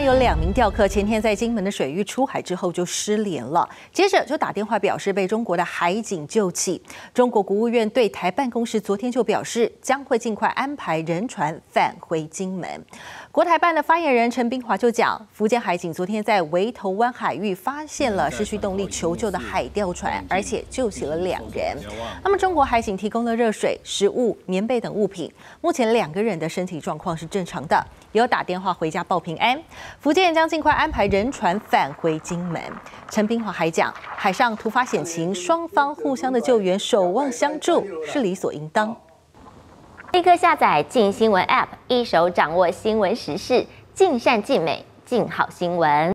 有2名钓客前天在金门的水域出海之后就失联了，接着就打电话表示被中国的海警救起。中国国务院对台办公室昨天就表示，将会尽快安排人船返回金门。国台办的发言人陈彬华就讲，福建海警昨天在围头湾海域发现了失去动力求救的海钓船，而且救起了2人。那么中国海警提供了热水、食物、棉被等物品，目前2个人的身体状况是正常的，也有打电话回家报平安。福建将尽快安排人船返回金门。陈彬华还讲，海上突发险情，双方互相的救援，守望相助是理所应当。 立刻下载镜新闻 App， 一手掌握新闻时事，尽善尽美，尽好新闻。